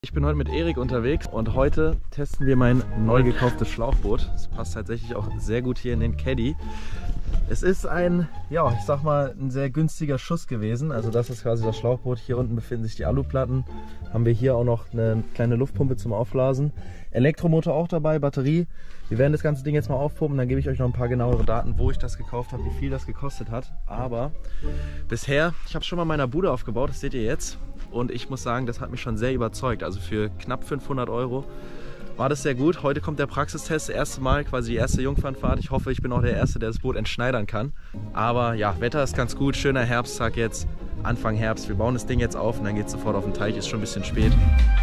Ich bin heute mit Erik unterwegs und heute testen wir mein neu gekauftes Schlauchboot. Es passt tatsächlich auch sehr gut hier in den Caddy. Es ist ein, ja, ich sag mal, ein sehr günstiger Schuss gewesen. Also das ist quasi das Schlauchboot. Hier unten befinden sich die Aluplatten. Haben wir hier auch noch eine kleine Luftpumpe zum Aufblasen. Elektromotor auch dabei, Batterie. Wir werden das ganze Ding jetzt mal aufpumpen, dann gebe ich euch noch ein paar genauere Daten, wo ich das gekauft habe, wie viel das gekostet hat. Aber bisher, ich habe es schon mal in meiner Bude aufgebaut, das seht ihr jetzt. Und ich muss sagen, das hat mich schon sehr überzeugt. Also für knapp 500 € war das sehr gut. Heute kommt der Praxistest, das erste Mal, quasi die erste Jungfernfahrt. Ich hoffe, ich bin auch der Erste, der das Boot entschneidern kann. Aber ja, Wetter ist ganz gut, schöner Herbsttag jetzt, Anfang Herbst. Wir bauen das Ding jetzt auf und dann geht es sofort auf den Teich, ist schon ein bisschen spät.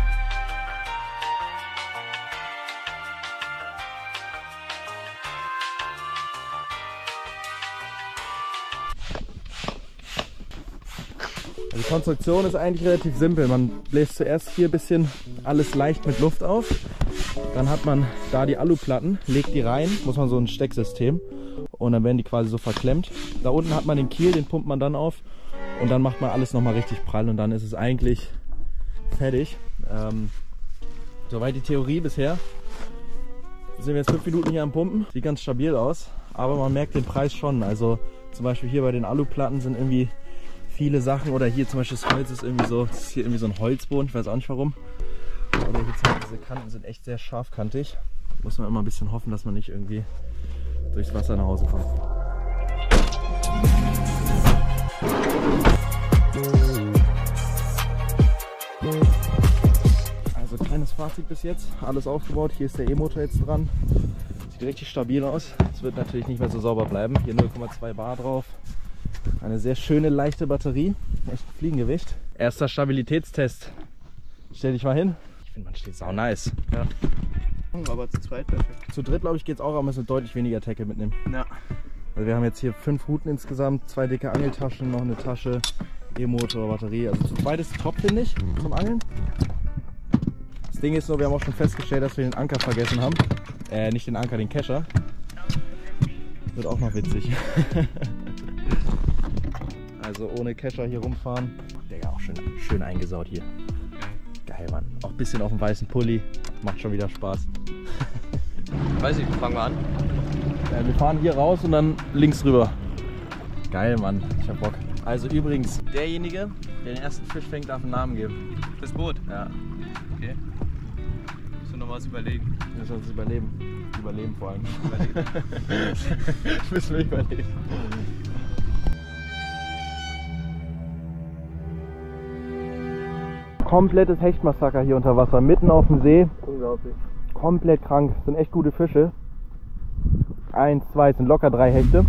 Die Konstruktion ist eigentlich relativ simpel. Man bläst zuerst hier ein bisschen alles leicht mit Luft auf. Dann hat man da die Aluplatten, legt die rein, muss man so ein Stecksystem. Und dann werden die quasi so verklemmt. Da unten hat man den Kiel, den pumpt man dann auf. Und dann macht man alles nochmal richtig prall und dann ist es eigentlich fertig. Soweit die Theorie bisher. Sind wir jetzt 5 Minuten hier am Pumpen. Sieht ganz stabil aus, aber man merkt den Preis schon. Also zum Beispiel hier bei den Aluplatten sind irgendwie viele Sachen, oder hier zum Beispiel das Holz ist irgendwie so, das ist hier irgendwie so ein Holzboden, ich weiß auch nicht warum. Aber hier zeigen, diese Kanten sind echt sehr scharfkantig. Muss man immer ein bisschen hoffen, dass man nicht irgendwie durchs Wasser nach Hause kommt. Also kleines Fazit bis jetzt, alles aufgebaut, hier ist der E-Motor jetzt dran. Sieht richtig stabil aus. Es wird natürlich nicht mehr so sauber bleiben. Hier 0,2 Bar drauf. Eine sehr schöne, leichte Batterie. Echt ein Fliegengewicht. Erster Stabilitätstest. Stell dich mal hin. Ich finde, man steht sau nice. Ja. Aber zu zweit perfekt. Zu dritt, glaube ich, geht es auch, aber müssen deutlich weniger Tackle mitnehmen. Ja. Also wir haben jetzt hier 5 Routen insgesamt, 2 dicke Angeltaschen, noch eine Tasche, E-Motor, Batterie. Also zu zweit ist top, finde ich, zum Angeln. Das Ding ist nur, wir haben auch schon festgestellt, dass wir den Anker vergessen haben. Nicht den Anker, den Kescher. Wird auch noch witzig. Also ohne Kescher hier rumfahren. Digga, auch schön eingesaut hier. Geil, Mann. Auch ein bisschen auf dem weißen Pulli. Macht schon wieder Spaß. Weiß nicht, fangen wir an. Wir fahren hier raus und dann links rüber. Geil, Mann. Ich hab Bock. Also übrigens, derjenige, der den ersten Fisch fängt, darf einen Namen geben. Das Boot? Ja. Okay. Müssen wir noch was überlegen. Wir müssen uns überleben. Überleben vor allem. Überlegen. Müssen wir überleben. Komplettes Hechtmassaker hier unter Wasser, mitten auf dem See. Unglaublich. Komplett krank. Das sind echt gute Fische. 1, 2, sind locker 3 Hechte.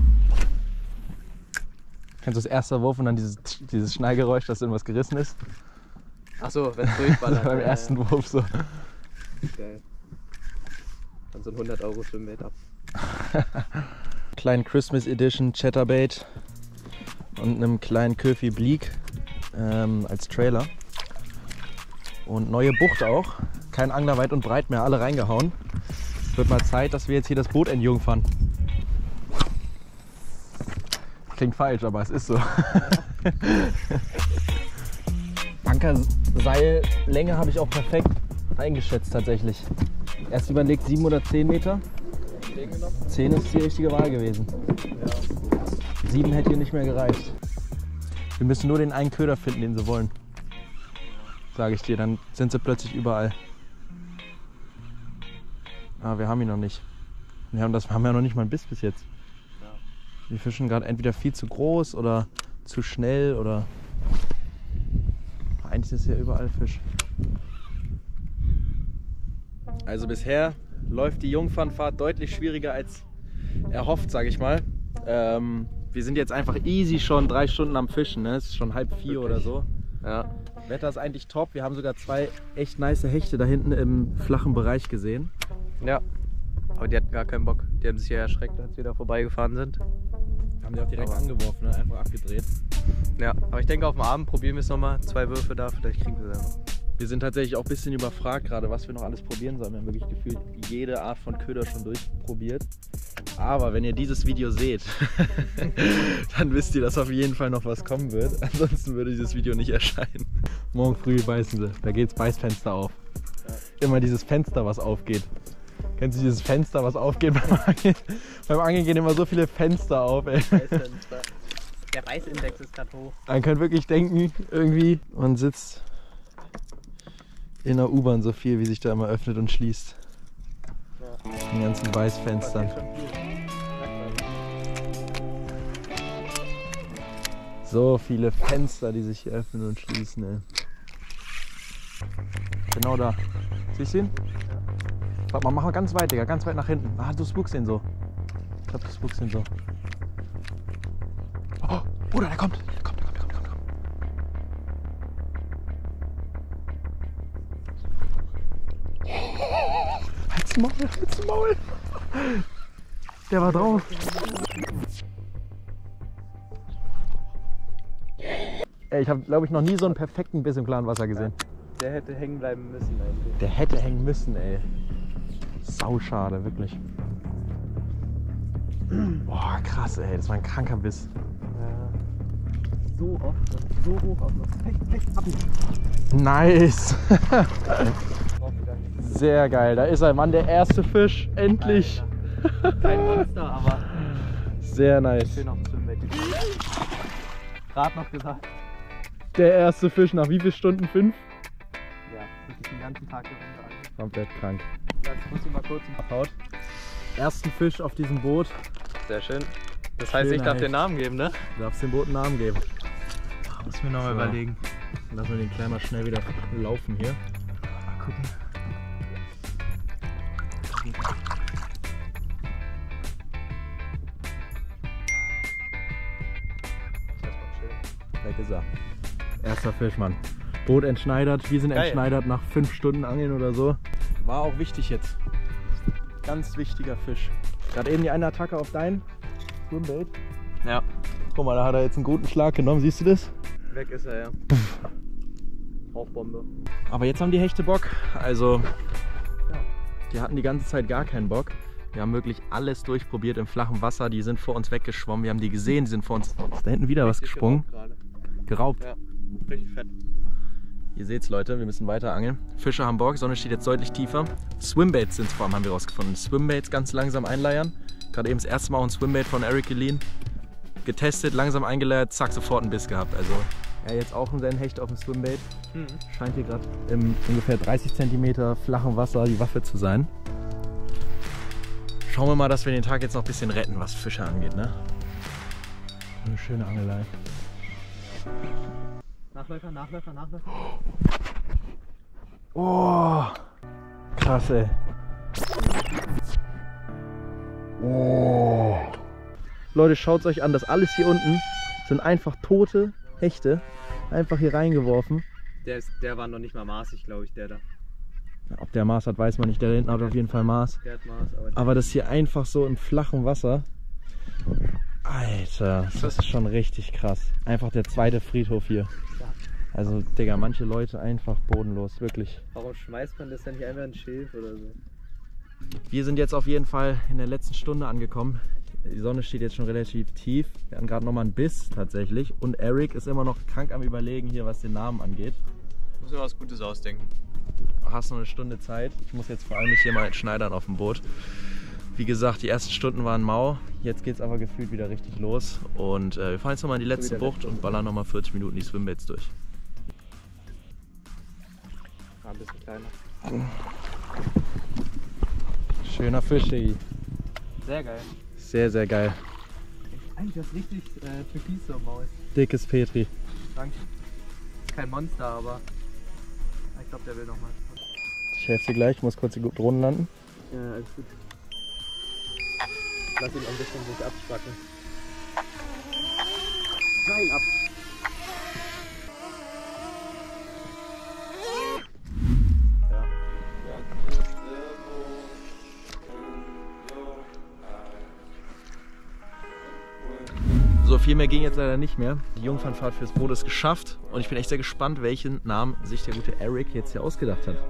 Kennst du das erste Wurf und dann dieses Schnallgeräusch, dass irgendwas gerissen ist? Achso, wenn es durchballert. Beim ersten Wurf so. Geil. Dann so ein 100 € Schwimmbait ab. Kleinen Christmas Edition Chatterbait und einem kleinen Köfi Bleak als Trailer. Und neue Bucht auch. Kein Angler weit und breit mehr, alle reingehauen. Es wird mal Zeit, dass wir jetzt hier das Boot entjungfern. Klingt falsch, aber es ist so. Ankerseillänge habe ich auch perfekt eingeschätzt tatsächlich. Erst überlegt 7 oder 10 Meter. 10 ist die richtige Wahl gewesen. 7 hätte hier nicht mehr gereicht. Wir müssen nur den einen Köder finden, den sie wollen. Sage ich dir, dann sind sie plötzlich überall. Aber wir haben ihn noch nicht. Wir haben ja noch nicht mal einen Biss bis jetzt. Wir fischen gerade entweder viel zu groß oder zu schnell oder... Eigentlich ist ja überall Fisch. Also bisher läuft die Jungfernfahrt deutlich schwieriger als erhofft, sage ich mal. Wir sind jetzt einfach easy schon 3 Stunden am Fischen, ne? Es ist schon 3:30 oder so. Ja. Wetter ist eigentlich top. Wir haben sogar 2 echt nice Hechte da hinten im flachen Bereich gesehen. Ja. Aber die hatten gar keinen Bock. Die haben sich ja erschreckt, als wir da vorbeigefahren sind. Haben die auch direkt angeworfen, ne? Einfach abgedreht. Ja, aber ich denke auf dem Abend probieren wir es nochmal. 2 Würfe da, vielleicht kriegen wir es einfach. Wir sind tatsächlich auch ein bisschen überfragt gerade, was wir noch alles probieren sollen. Wir haben wirklich gefühlt jede Art von Köder schon durchprobiert. Aber wenn ihr dieses Video seht, dann wisst ihr, dass auf jeden Fall noch was kommen wird. Ansonsten würde dieses Video nicht erscheinen. Morgen früh beißen sie. Da geht das Beißfenster auf. Ja. Immer dieses Fenster, was aufgeht. Kennst du dieses Fenster, was aufgeht beim Angeln? Beim Angeln gehen immer so viele Fenster auf, ey. Der Beißindex ist gerade hoch. Man kann wirklich denken, irgendwie, man sitzt in der U-Bahn so viel, wie sich da immer öffnet und schließt. Ja. Den ganzen Beißfenstern. So viele Fenster, die sich hier öffnen und schließen, ey. Genau da. Siehst du ihn? Warte mal, mach mal ganz weit, Digga, ganz weit nach hinten. Ah, du spookst ihn so. Ich glaube, du spookst ihn so. Oh, Bruder, der kommt. Der kommt. Halt's Maul. Der war drauf. Ey, ich habe, glaube ich, noch nie so einen perfekten Biss im klaren Wasser gesehen. Der hätte hängen bleiben müssen eigentlich. Der hätte hängen müssen, ey. Sauschade, wirklich. Boah, krass, ey. Das war ein kranker Biss. Ja. So oft und so hoch auf noch. Hecht, hab ich. Nice. Sehr geil. Da ist er, Mann, der erste Fisch. Endlich. Alter. Kein Monster, aber sehr nice. schön auf dem Schwimmbecken. Gerade noch gesagt. Der erste Fisch nach wie vielen Stunden? 5? Ja, wirklich den ganzen Tag hier runter. Komplett krank. Ich muss ihn mal kurz abhaut. Ersten Fisch auf diesem Boot. Sehr schön. Das heißt, ich darf den Namen geben, ne? Du darfst dem Boot einen Namen geben. Muss mir nochmal überlegen. Lassen wir den Kleinen mal schnell wieder laufen hier. Mal gucken. Weg ist er. Erster Fisch, Mann. Boot entschneidert. Wir sind geil. Entschneidert nach 5 Stunden Angeln oder so. War auch wichtig jetzt. Ganz wichtiger Fisch. Gerade eben die eine Attacke auf dein Swimbait. Ja. Guck mal, da hat er jetzt einen guten Schlag genommen. Siehst du das? Weg ist er, ja. Rauchbombe. Aber jetzt haben die Hechte Bock. Also, ja, die hatten die ganze Zeit gar keinen Bock. Wir haben wirklich alles durchprobiert im flachen Wasser. Die sind vor uns weggeschwommen. Wir haben die gesehen. Die sind vor uns. Ist da hinten wieder was gesprungen? Geraubt. Ja, richtig fett. Ihr seht's, Leute, wir müssen weiter angeln. Fische haben Bock, Sonne steht jetzt deutlich tiefer. Swimbaits sind es vor allem, haben wir rausgefunden. Swimbaits ganz langsam einleiern. Gerade eben das erste Mal auch ein Swimbait von Eric geliehen. Getestet, langsam eingeleiert, zack, sofort einen Biss gehabt. Also, ja, jetzt auch ein Hecht auf dem Swimbait. Scheint hier gerade im ungefähr 30 cm flachen Wasser die Waffe zu sein. Schauen wir mal, dass wir den Tag jetzt noch ein bisschen retten, was Fische angeht, ne? Eine schöne Angelei. Nachläufer. Oh, krass, ey. Oh. Leute, schaut es euch an, das alles hier unten sind einfach tote Hechte. Einfach hier reingeworfen. Der war noch nicht mal maßig, glaube ich, der da. Ob der Maß hat, weiß man nicht. Der da hinten hat auf jeden Fall Maß. Der hat Maß, aber das hier einfach so im flachen Wasser. Alter, das ist schon richtig krass. Einfach der zweite Friedhof hier. Also, Digga, manche Leute einfach bodenlos, wirklich. Warum schmeißt man das denn nicht einfach in Schilf oder so? Wir sind jetzt auf jeden Fall in der letzten Stunde angekommen. Die Sonne steht jetzt schon relativ tief. Wir hatten gerade nochmal einen Biss tatsächlich. Und Eric ist immer noch krank am Überlegen hier, was den Namen angeht. Muss mir was Gutes ausdenken. Hast noch eine Stunde Zeit. Ich muss jetzt vor allem mich hier mal entschneidern auf dem Boot. Wie gesagt, die ersten Stunden waren mau. Jetzt geht es aber gefühlt wieder richtig los. Und wir fahren jetzt nochmal in die letzte Bucht und ballern nochmal 40 Minuten die Swimbaits durch. Ein bisschen kleiner. Schöner Fisch, Diggi. Sehr geil. Sehr, sehr geil. Eigentlich das richtig türkis so im Maul. Dickes Petri. Danke. Kein Monster, aber ich glaube, der will nochmal. Ich helfe dir gleich, ich muss kurz die Drohnen landen. Ja, alles gut. Lass ihn ein bisschen sich abspacken. Nein, ab! Viel mehr ging jetzt leider nicht mehr. Die Jungfernfahrt fürs Boot ist geschafft und ich bin echt sehr gespannt, welchen Namen sich der gute Eric jetzt hier ausgedacht hat.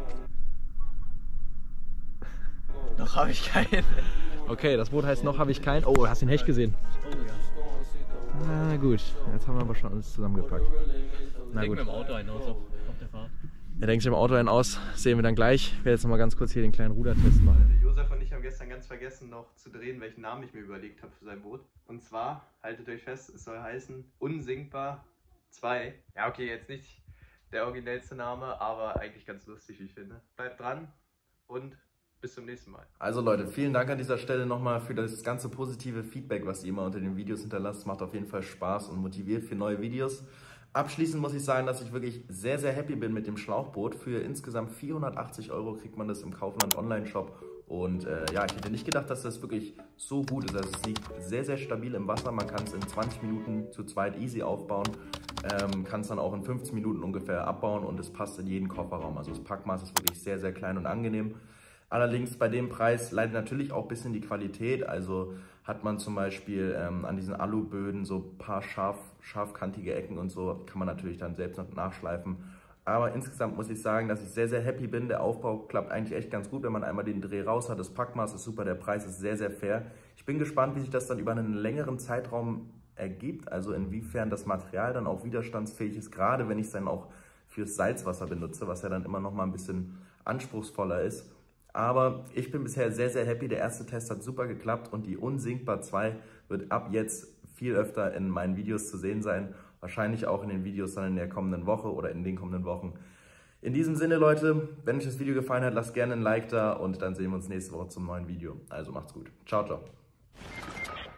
Noch habe ich keinen. Okay, das Boot heißt noch habe ich keinen. Oh, hast du den Hecht gesehen? Oh ja. Na gut, jetzt haben wir aber schon alles zusammengepackt. Na Denk gut. mit dem Auto ein aus auf der Fahrt. Er denkt sich im Auto einen aus, sehen wir dann gleich. Ich werde jetzt noch mal ganz kurz hier den kleinen Rudertest machen. Josef und ich haben gestern ganz vergessen noch zu drehen, welchen Namen ich mir überlegt habe für sein Boot. Und zwar, haltet euch fest, es soll heißen Unsinkbar 2. Ja okay, jetzt nicht der originellste Name, aber eigentlich ganz lustig, wie ich finde. Bleibt dran und bis zum nächsten Mal. Also Leute, vielen Dank an dieser Stelle nochmal für das ganze positive Feedback, was ihr immer unter den Videos hinterlasst. Macht auf jeden Fall Spaß und motiviert für neue Videos. Abschließend muss ich sagen, dass ich wirklich sehr, sehr happy bin mit dem Schlauchboot. Für insgesamt 480 € kriegt man das im Kaufland Online-Shop. Und ja, ich hätte nicht gedacht, dass das wirklich so gut ist. Also es liegt sehr, sehr stabil im Wasser. Man kann es in 20 Minuten zu zweit easy aufbauen. Kann es dann auch in 15 Minuten ungefähr abbauen und es passt in jeden Kofferraum. Also das Packmaß ist wirklich sehr, sehr klein und angenehm. Allerdings bei dem Preis leidet natürlich auch ein bisschen die Qualität. Also hat man zum Beispiel an diesen Aluböden so ein paar scharfkantige Ecken und so, kann man natürlich dann selbst noch nachschleifen. Aber insgesamt muss ich sagen, dass ich sehr, sehr happy bin. Der Aufbau klappt eigentlich echt ganz gut, wenn man einmal den Dreh raus hat. Das Packmaß ist super, der Preis ist sehr, sehr fair. Ich bin gespannt, wie sich das dann über einen längeren Zeitraum ergibt. Also inwiefern das Material dann auch widerstandsfähig ist, gerade wenn ich es dann auch fürs Salzwasser benutze, was ja dann immer noch mal ein bisschen anspruchsvoller ist. Aber ich bin bisher sehr, sehr happy. Der erste Test hat super geklappt und die Unsinkbar 2 wird ab jetzt viel öfter in meinen Videos zu sehen sein. Wahrscheinlich auch in den Videos dann in der kommenden Woche oder in den kommenden Wochen. In diesem Sinne, Leute, wenn euch das Video gefallen hat, lasst gerne ein Like da und dann sehen wir uns nächste Woche zum neuen Video. Also macht's gut. Ciao, ciao.